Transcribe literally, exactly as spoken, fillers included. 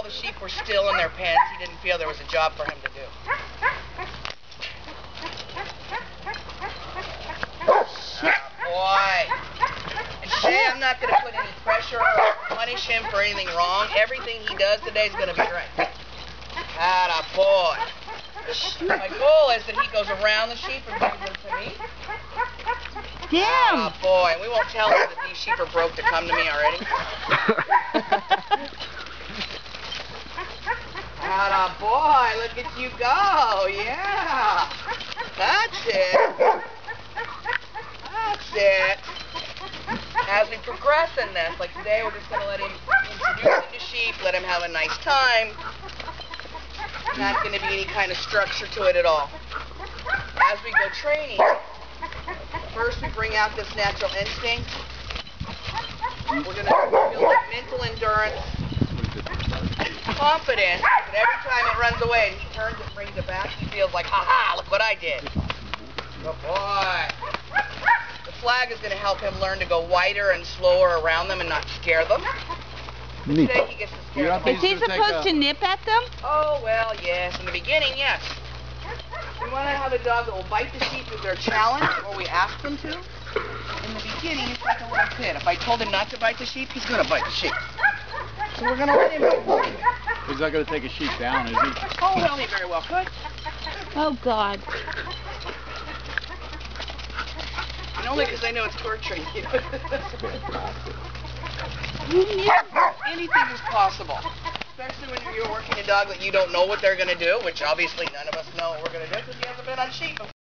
the sheep were still in their pens, he didn't feel there was a job for him to do. Boy. And today I'm not going to put any pressure or punish him for anything wrong. Everything he does today is going to be right. Atta boy. My goal is that he goes around the sheep and brings them to me. Damn. Atta boy. And we won't tell him that these sheep are broke to come to me already. Atta boy. Look at you go. Yeah. That's it. That's it. As we progress in this, like today we're just going to let him introduce him to sheep, let him have a nice time. Not going to be any kind of structure to it at all. As we go training, first we bring out this natural instinct. We're going to build up mental endurance, confidence, that every time it runs away and he turns and brings it back, he feels like, ha ha, look what I did. Good boy. The flag is going to help him learn to go wider and slower around them and not scare them. Today he gets to scare them. Is he supposed to nip at them? Oh, well, yes. In the beginning, yes. We want to have a dog that will bite the sheep if they're challenged or we ask them to. In the beginning, it's like a little kid. If I told him not to bite the sheep, he's going to bite the sheep. So we're going to let him bite the sheep. He's not going to take a sheep down, is he? Oh, well, he very well could. Oh, God. Only because I know it's torturing you. Anything is possible. Especially when you're working a dog that you don't know what they're going to do, which obviously none of us know what we're going to do because you haven't been on sheep before.